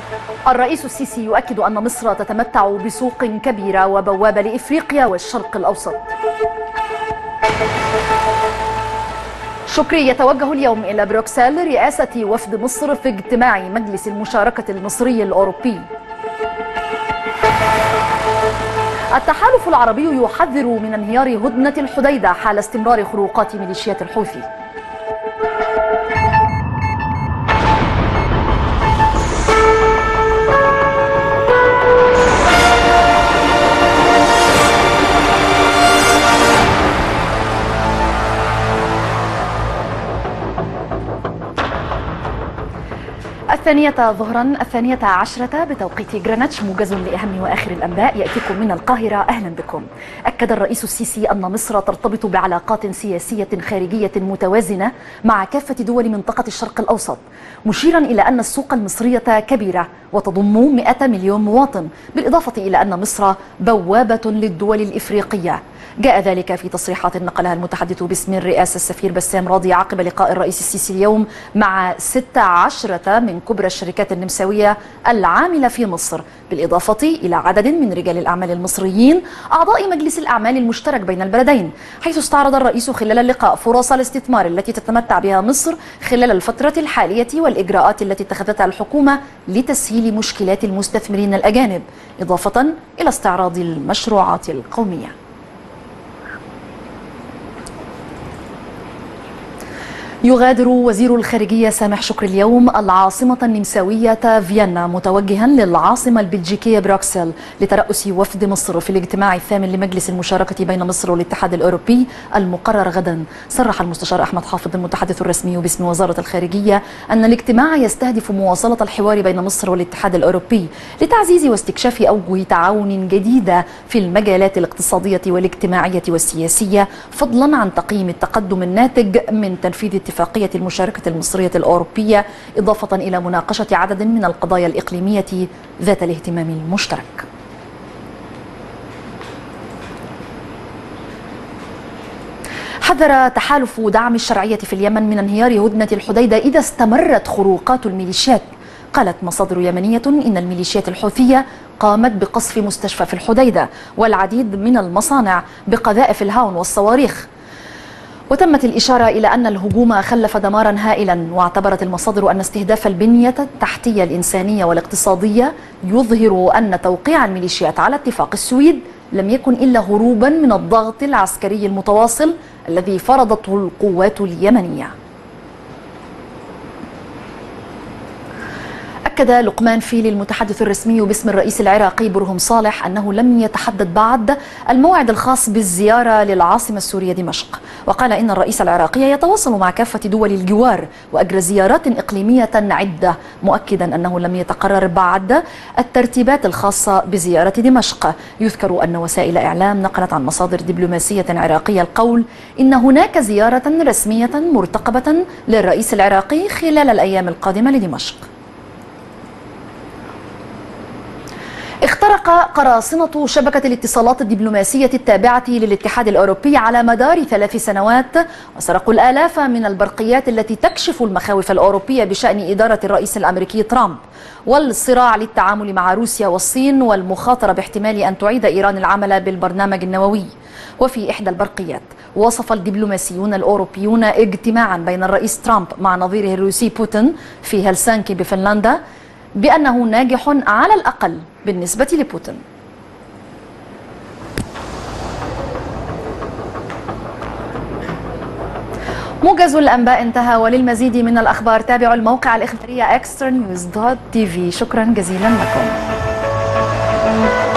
الرئيس السيسي يؤكد أن مصر تتمتع بسوق كبيرة وبوابة لإفريقيا والشرق الأوسط. شكري يتوجه اليوم إلى بروكسل رئاسة وفد مصر في اجتماع مجلس المشاركة المصري الأوروبي. التحالف العربي يحذر من انهيار هدنة الحديدة حال استمرار خروقات ميليشيات الحوثي. الثانية ظهرا 12 بتوقيت غرينتش، موجز لأهم وآخر الأنباء يأتيكم من القاهرة. أهلا بكم. أكد الرئيس السيسي أن مصر ترتبط بعلاقات سياسية خارجية متوازنة مع كافة دول منطقة الشرق الأوسط، مشيرا إلى أن السوق المصرية كبيرة وتضم 100 مليون مواطن، بالإضافة إلى أن مصر بوابة للدول الإفريقية. جاء ذلك في تصريحات نقلها المتحدث باسم الرئاسة السفير بسام راضي عقب لقاء الرئيس السيسي اليوم مع 16 من كبرى الشركات النمساوية العاملة في مصر، بالإضافة إلى عدد من رجال الأعمال المصريين أعضاء مجلس الأعمال المشترك بين البلدين، حيث استعرض الرئيس خلال اللقاء فرص الاستثمار التي تتمتع بها مصر خلال الفترة الحالية والإجراءات التي اتخذتها الحكومة لتسهيل مشكلات المستثمرين الأجانب، إضافة إلى استعراض المشروعات القومية. يغادر وزير الخارجية سامح شكري اليوم العاصمة النمساوية فيينا، متوجها للعاصمة البلجيكية بروكسل لترأس وفد مصر في الاجتماع الثامن لمجلس المشاركة بين مصر والاتحاد الأوروبي المقرر غدا. صرح المستشار أحمد حافظ المتحدث الرسمي باسم وزارة الخارجية أن الاجتماع يستهدف مواصلة الحوار بين مصر والاتحاد الأوروبي لتعزيز واستكشاف أوجه تعاون جديدة في المجالات الاقتصادية والاجتماعية والسياسية، فضلا عن تقييم التقدم الناتج من تنفيذ اتفاقية المشاركة المصرية الأوروبية، إضافة إلى مناقشة عدد من القضايا الإقليمية ذات الاهتمام المشترك. حذر تحالف دعم الشرعية في اليمن من انهيار هدنة الحديدة إذا استمرت خروقات الميليشيات. قالت مصادر يمنية إن الميليشيات الحوثية قامت بقصف مستشفى في الحديدة والعديد من المصانع بقذائف الهاون والصواريخ، وتمت الإشارة إلى أن الهجوم خلف دمارا هائلا. واعتبرت المصادر أن استهداف البنية التحتية الإنسانية والاقتصادية يظهر أن توقيع الميليشيات على اتفاق السويد لم يكن إلا هروبا من الضغط العسكري المتواصل الذي فرضته القوات اليمنية. أكد لقمان فيلي المتحدث الرسمي باسم الرئيس العراقي برهم صالح أنه لم يتحدد بعد الموعد الخاص بالزيارة للعاصمة السورية دمشق، وقال إن الرئيس العراقي يتواصل مع كافة دول الجوار وأجرى زيارات إقليمية عدة، مؤكدا أنه لم يتقرر بعد الترتيبات الخاصة بزيارة دمشق. يذكر أن وسائل إعلام نقلت عن مصادر دبلوماسية عراقية القول إن هناك زيارة رسمية مرتقبة للرئيس العراقي خلال الأيام القادمة لدمشق. اخترق قراصنة شبكة الاتصالات الدبلوماسية التابعة للاتحاد الأوروبي على مدار 3 سنوات وسرقوا الآلاف من البرقيات التي تكشف المخاوف الأوروبية بشأن إدارة الرئيس الأمريكي ترامب والصراع للتعامل مع روسيا والصين والمخاطرة باحتمال أن تعيد إيران العمل بالبرنامج النووي. وفي إحدى البرقيات وصف الدبلوماسيون الأوروبيون اجتماعا بين الرئيس ترامب مع نظيره الروسي بوتين في هلسنكي بفنلندا بأنه ناجح على الأقل بالنسبة لبوتين. موجز الأنباء انتهى، وللمزيد من الأخبار تابعوا الموقع الإخباري extranews.tv. شكرا جزيلا لكم.